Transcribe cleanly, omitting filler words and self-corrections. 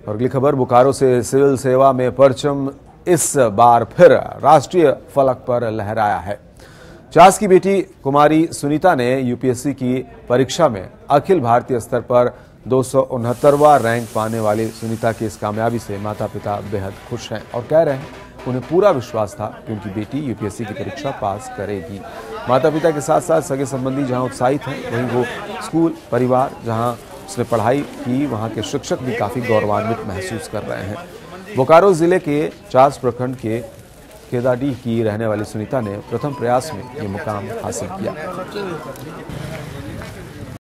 और अगली खबर, बोकारो से सिविल सेवा में परचम इस बार फिर राष्ट्रीय फलक पर लहराया है। चास की बेटी कुमारी सुनीता ने यूपीएससी की परीक्षा में अखिल भारतीय स्तर पर 269वां रैंक पाने वाली सुनीता की इस कामयाबी से माता पिता बेहद खुश हैं और कह रहे हैं उन्हें पूरा विश्वास था कि उनकी बेटी यूपीएससी की परीक्षा पास करेगी। माता पिता के साथ साथ सगे संबंधी जहां उत्साहित हैं, वहीं वो स्कूल परिवार जहां उसने पढ़ाई की वहां के शिक्षक भी काफी गौरवान्वित महसूस कर रहे हैं। बोकारो जिले के चास प्रखंड के केदाडीह की रहने वाली सुनीता ने प्रथम प्रयास में ये मुकाम हासिल किया।